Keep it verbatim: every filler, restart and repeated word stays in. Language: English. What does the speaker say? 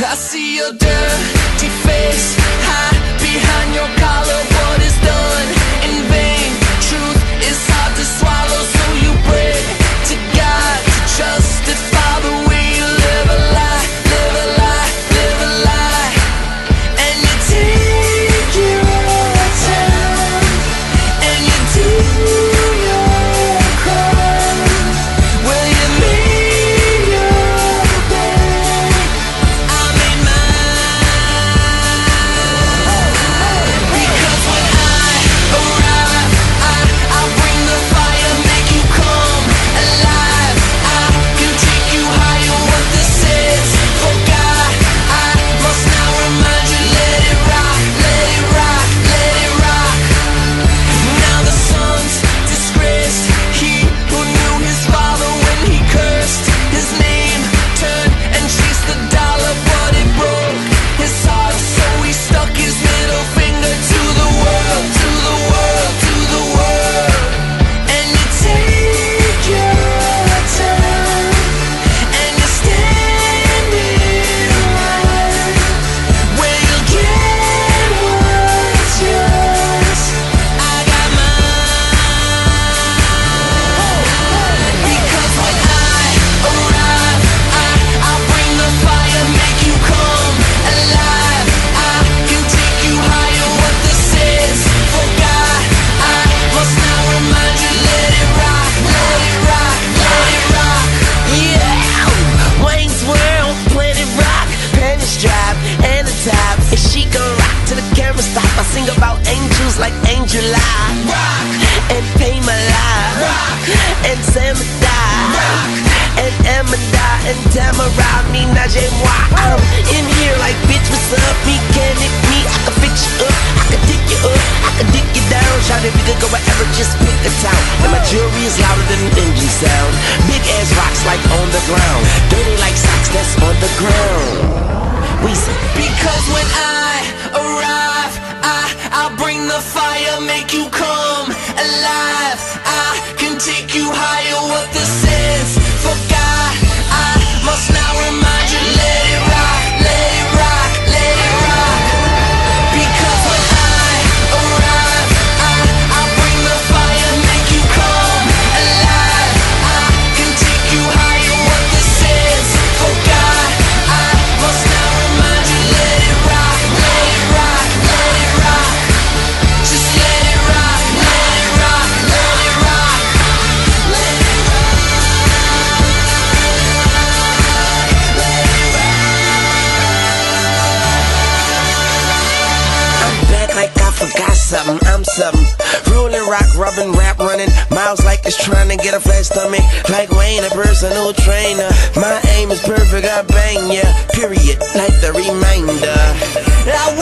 I see your dirty face hide behind your collar. What is done in vain? Truth is hard to swallow, so you pray to God to justify the way you live a lie, live a lie, live a lie. And you take your time and you do your crime. Will you make your bed? I made mine. Because when I arrive, I, I bring the fire, make you come alive. I can take you higher, what this is. For God, I must now remind you, let it rock, let it rock, let it rock. Now the son's disgraced, he who knew his father when he cursed his name, turned and chased the dollar, but it broke his heart, so he stuck his middle finger to the world, to the world, to the world. And you take your time and you stand in line where you'll get what's yours. I got mine. Because when I arrive, I, I bring the fire, make you come alive. I can take you higher, what this is. For God, I must now remind you, let it rock, let it rock, let it rock. Yeah, Wayne's World, Planet Rock, Penny's Drive, and the top. And she gon' rock till the camera stop. I sing about angels like Angel Eye, rock, and Pay My Life, rock, and Samadai, rock, and Amanda, and Tamara, me, Najee, moi. I'm in here like, bitch, what's up? Mechanic, me, I can fix you up, I can dig you up, I can dig you down. Shout if you could go wherever, just pick a town. And my jewelry is louder than an engine sound. Big ass rocks like on the ground, dirty like socks that's on the ground. We say, because when I arrive, I, I bring the fire, make you come alive. I can take you higher, what this is. For God, I must now remind you, let it rock, let it rock, let it rock. Because when I arrive, I, I bring the fire, make you come alive. I can take you higher, what this is. For God, I must now remind you, let it rock, let it rock, let it rock. Just let it rock, let it rock, let it rock, let it rock, let it rock. I'm back like I forgot something, I'm something. Rolling, rock, rubbing, rap, running. Miles like it's trying to get a flat stomach. Like Wayne, a personal trainer. My aim is perfect, I bang ya, period, like the reminder. I